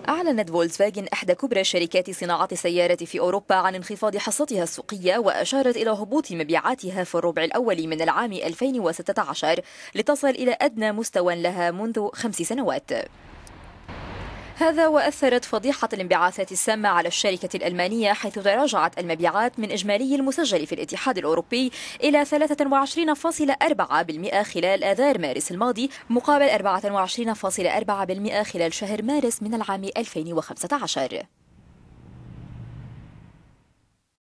أعلنت فولكسفاجن إحدى كبرى شركات صناعة السيارات في أوروبا عن انخفاض حصتها السوقية، وأشارت إلى هبوط مبيعاتها في الربع الأول من العام 2016 لتصل إلى أدنى مستوى لها منذ 5 سنوات. هذا وأثرت فضيحة الانبعاثات السامة على الشركة الألمانية، حيث تراجعت المبيعات من إجمالي المسجل في الاتحاد الأوروبي إلى 23.4% خلال آذار مارس الماضي، مقابل 24.4% خلال شهر مارس من العام 2015.